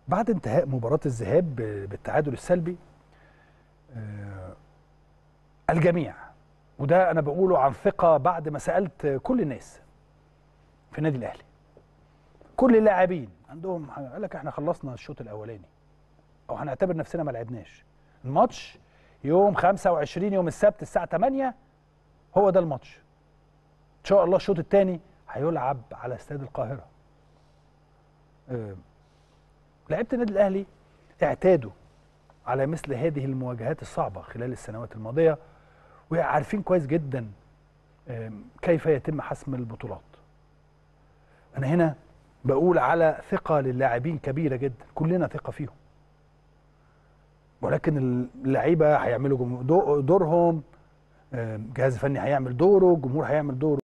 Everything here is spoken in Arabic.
بعد انتهاء مباراة الذهاب بالتعادل السلبي، الجميع، وده أنا بقوله عن ثقة بعد ما سألت كل الناس في النادي الأهلي، كل اللاعبين عندهم قال لك احنا خلصنا الشوط الأولاني أو هنعتبر نفسنا ما لعبناش. الماتش يوم 25 يوم السبت الساعة 8 هو ده الماتش. إن شاء الله الشوط الثاني هيلعب على استاد القاهرة. لعيبة النادي الأهلي اعتادوا على مثل هذه المواجهات الصعبة خلال السنوات الماضية، وعارفين كويس جدا كيف يتم حسم البطولات. أنا هنا بقول على ثقة للاعبين كبيرة جدا، كلنا ثقة فيهم، ولكن اللعيبة هيعملوا دورهم، جهاز فني هيعمل دوره، الجمهور هيعمل دوره.